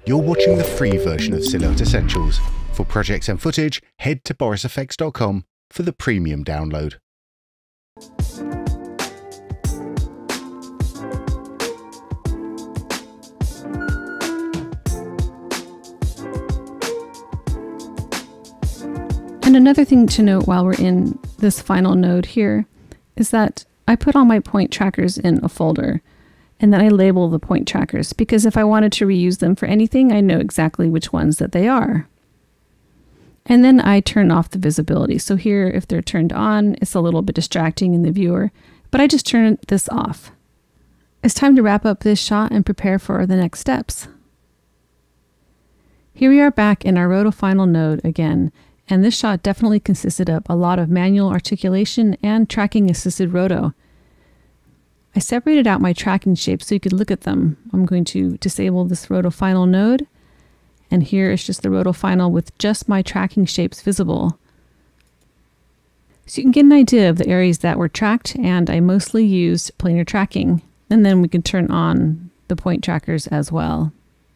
You're watching the free version of Silhouette Essentials. For projects and footage, head to BorisFX.com for the premium download. And another thing to note while we're in this final node here is that I put all my point trackers in a folder, and then I label the point trackers because if I wanted to reuse them for anything, I know exactly which ones that they are. And then I turn off the visibility. So here, if they're turned on, it's a little bit distracting in the viewer, but I just turn this off. It's time to wrap up this shot and prepare for the next steps. Here we are back in our Roto final node again, and this shot definitely consisted of a lot of manual articulation and tracking assisted roto. I separated out my tracking shapes so you could look at them. I'm going to disable this Roto final node, and here is just the Roto final with just my tracking shapes visible. So you can get an idea of the areas that were tracked, and I mostly used planar tracking. And then we can turn on the point trackers as well.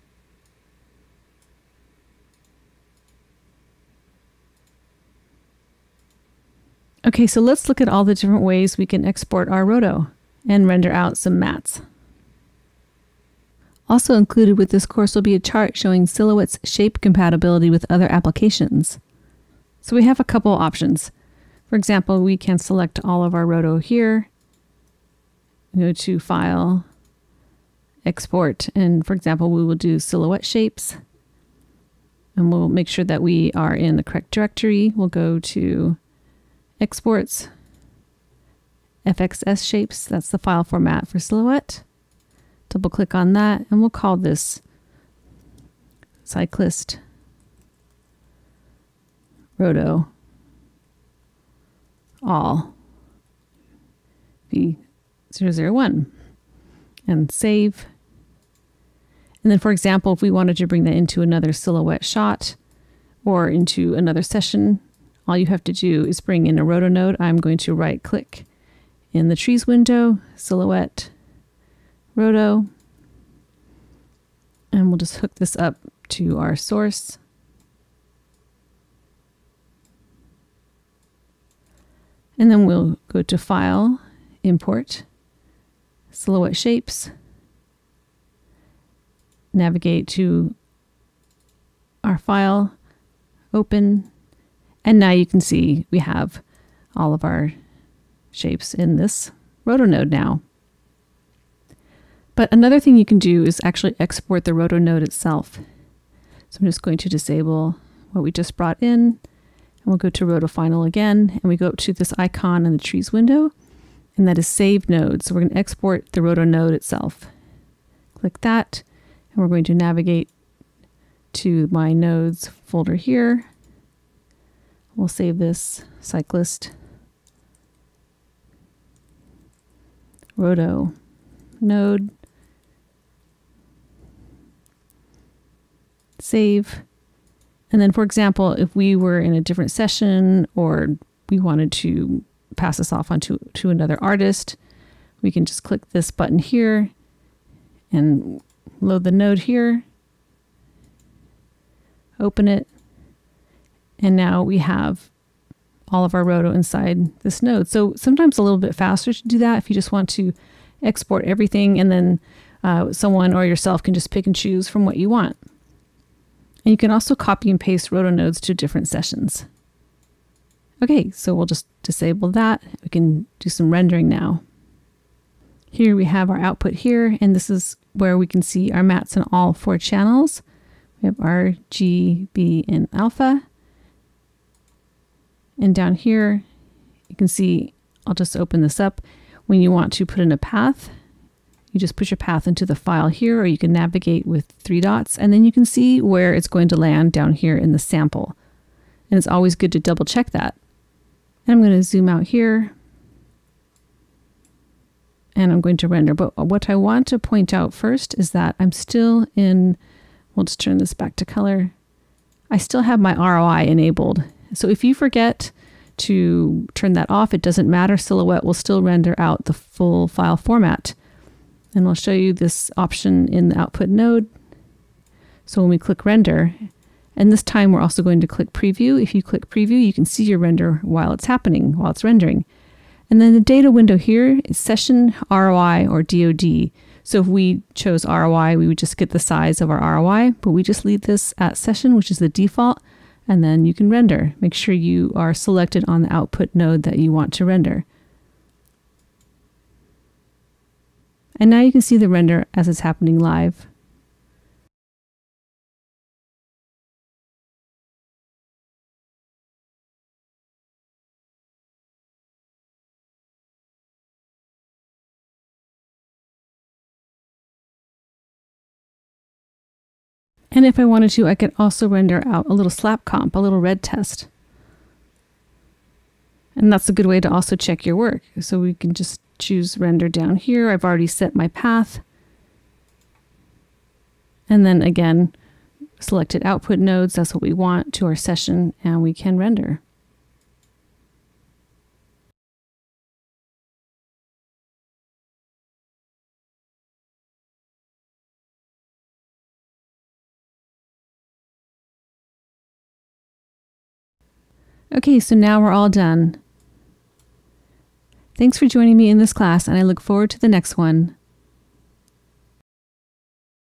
Okay, so let's look at all the different ways we can export our Roto and render out some mats. Also included with this course will be a chart showing Silhouette's shape compatibility with other applications. So we have a couple options. For example, we can select all of our Roto here, go to File, Export, and for example, we will do Silhouette shapes, and we'll make sure that we are in the correct directory. We'll go to Exports, FXS shapes, that's the file format for Silhouette. Double click on that and we'll call this Cyclist Roto All V001 and save. And then for example, if we wanted to bring that into another Silhouette shot or into another session, all you have to do is bring in a Roto node. I'm going to right click in the trees window, Silhouette, Roto, and we'll just hook this up to our source. And then we'll go to File, Import, Silhouette Shapes, navigate to our file, open, and now you can see we have all of our shapes in this Roto node now. But another thing you can do is actually export the Roto node itself. So I'm just going to disable what we just brought in, and we'll go to Roto Final again, and we go up to this icon in the trees window, and that is Save Node. So we're going to export the Roto node itself. Click that, and we're going to navigate to my nodes folder here. We'll save this Cyclist Roto node, save, and then for example, if we were in a different session or we wanted to pass this off onto another artist, we can just click this button here and load the node here, open it, and now we have all of our Roto inside this node. So sometimes a little bit faster to do that if you just want to export everything, and then someone or yourself can just pick and choose from what you want. And you can also copy and paste Roto nodes to different sessions. Okay, so we'll just disable that. We can do some rendering now. Here we have our output here, and this is where we can see our mats in all 4 channels. We have R, G, B, and alpha. And down here, you can see, I'll just open this up. When you want to put in a path, you just push your path into the file here, or you can navigate with 3 dots, and then you can see where it's going to land down here in the sample. And it's always good to double check that. And I'm going to zoom out here, and I'm going to render. But what I want to point out first is that I'm still in, we'll just turn this back to color. I still have my ROI enabled. So if you forget to turn that off, it doesn't matter. Silhouette will still render out the full file format. And I'll show you this option in the output node. So when we click render, and this time we're also going to click preview. If you click preview, you can see your render while it's happening, while it's rendering. And then the data window here is session, ROI, or DOD. So if we chose ROI, we would just get the size of our ROI, but we just leave this at session, which is the default, and then you can render. Make sure you are selected on the output node that you want to render. And now you can see the render as it's happening live. And if I wanted to, I could also render out a little slap comp, a little red test. And that's a good way to also check your work. So we can just choose render down here. I've already set my path. And then again, selected output nodes, that's what we want to our session, and we can render. Okay, so now we're all done. Thanks for joining me in this class, and I look forward to the next one.